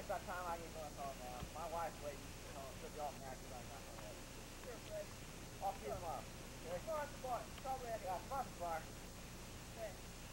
it's that time I get going home now. My wife's waiting. She'll be all mad because I'm not home. Sure, Fred. I'll see you tomorrow. Okay? Come on at the bar. It's all ready. Yeah, come on at the bar. Okay.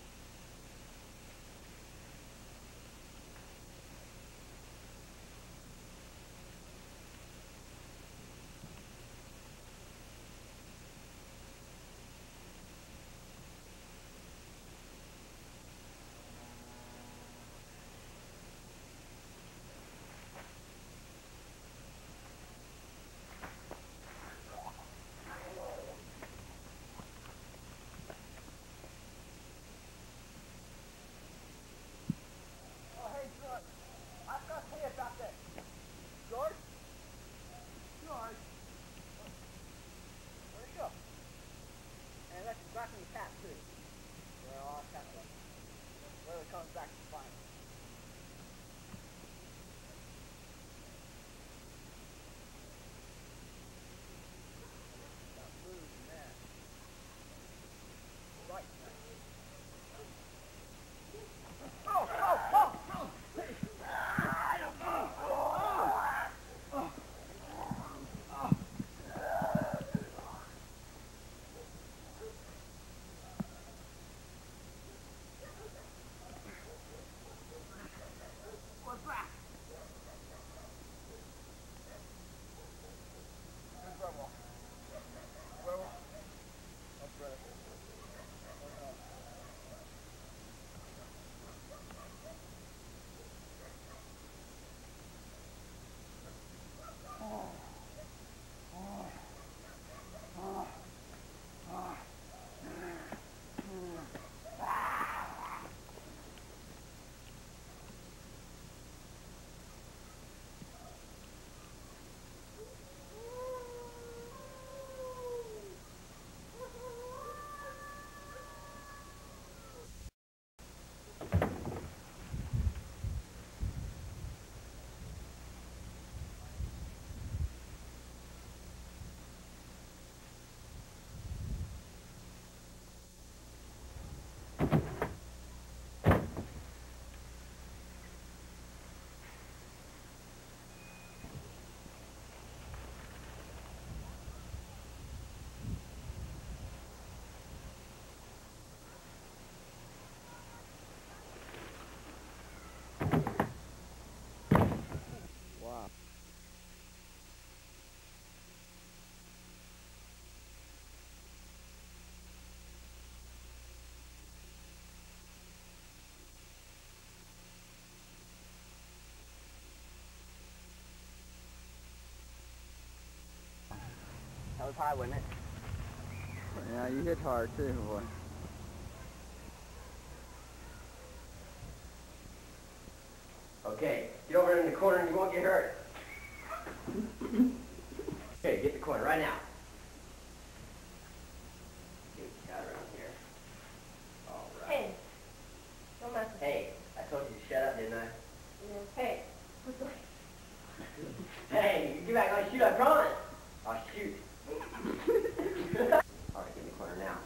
Comes back to final. Right. Wow. That was high, wasn't it? Yeah, you hit hard too, boy. Okay, get over in the corner and you won't get hurt. Okay, get in the corner right now. See what you got around here. All right. Hey, don't mess with me. Hey, I told you to shut up, didn't I? Yeah. Hey, what's the... Hey, you get back on shoot, I promise. I'll shoot. All right, get in the corner now.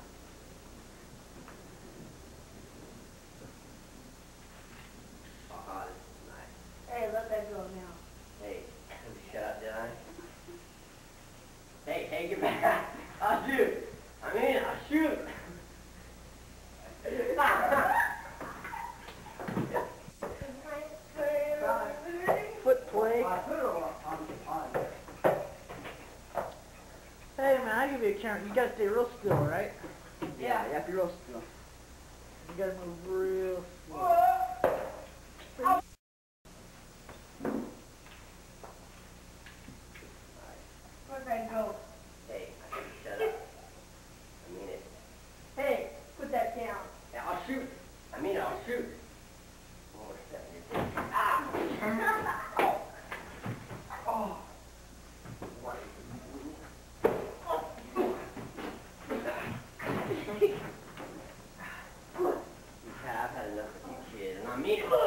This is nice. Hey, let that go now. Hey, shut up, did I? Hey, get back. I'll shoot. I'll shoot. Foot play. Hey man, I give you a count. You gotta stay real still, right? Yeah. You have to be real still. You gotta move real slow. Let that go. Hey, I said shut up. I mean it. Hey, put that down. Yeah, I'll shoot. I'll shoot. One more step. Ah! Oh. I've had enough of you kids, and I mean it.